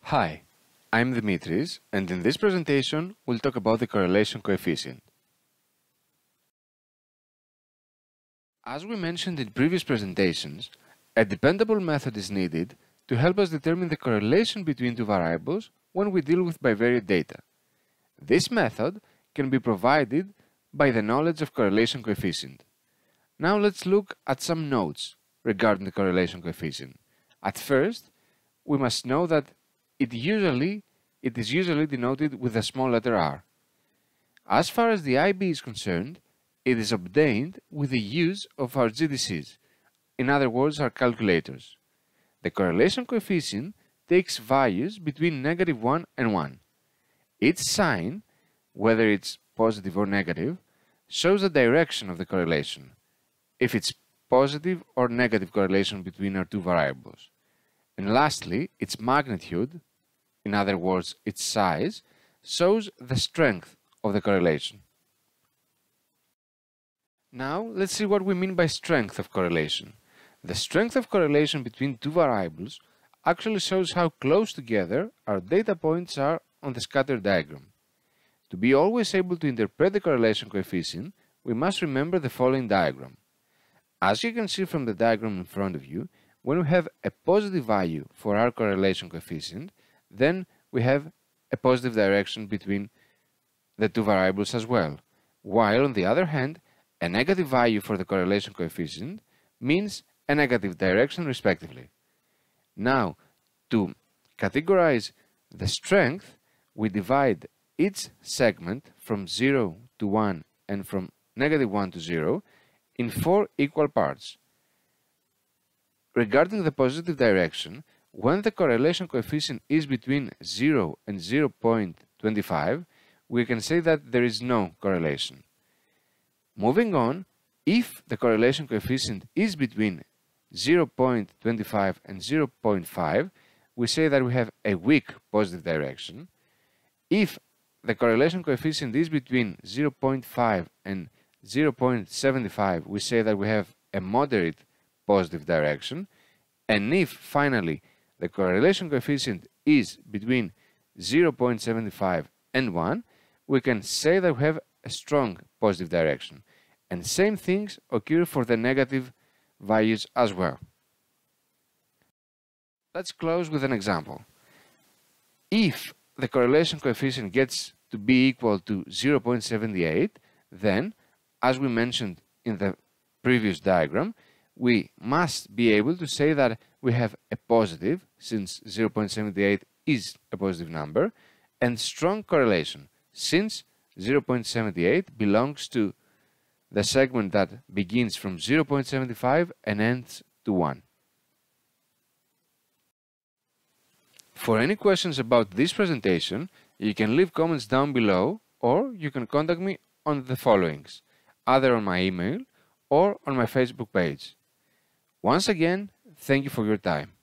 Hi, I'm Dimitris, and in this presentation we'll talk about the correlation coefficient. As we mentioned in previous presentations, a dependable method is needed to help us determine the correlation between two variables when we deal with bivariate data. This method can be provided by the knowledge of correlation coefficient. Now let's look at some notes regarding the correlation coefficient. At first, we must know that it is usually denoted with the small letter r. As far as the IB is concerned, it is obtained with the use of our GDCs, in other words, our calculators. The correlation coefficient takes values between -1 and 1. Each sign, whether it's positive or negative, shows the direction of the correlation, if it's positive or negative correlation between our two variables. And lastly, its magnitude, in other words, its size, shows the strength of the correlation. Now, let's see what we mean by strength of correlation. The strength of correlation between two variables actually shows how close together our data points are on the scatter diagram. To be always able to interpret the correlation coefficient, we must remember the following diagram. As you can see from the diagram in front of you, when we have a positive value for our correlation coefficient, then we have a positive direction between the two variables as well, while on the other hand, a negative value for the correlation coefficient means a negative direction respectively. Now, to categorize the strength, we divide each segment from 0 to 1 and from -1 to 0 in 4 equal parts. Regarding the positive direction, when the correlation coefficient is between 0 and 0.25, we can say that there is no correlation. Moving on, if the correlation coefficient is between 0.25 and 0.5, we say that we have a weak positive direction. If the correlation coefficient is between 0.5 and 0.75, we say that we have a moderate positive direction. And if finally the correlation coefficient is between 0.75 and 1, we can say that we have a strong positive direction. And same things occur for the negative values as well. Let's close with an example. If the correlation coefficient gets to be equal to 0.78, then, as we mentioned in the previous diagram, we must be able to say that we have a positive, since 0.78 is a positive number, and strong correlation, since 0.78 belongs to the segment that begins from 0.75 and ends to 1. For any questions about this presentation, you can leave comments down below, or you can contact me on the followings, either on my email or on my Facebook page. Once again, thank you for your time.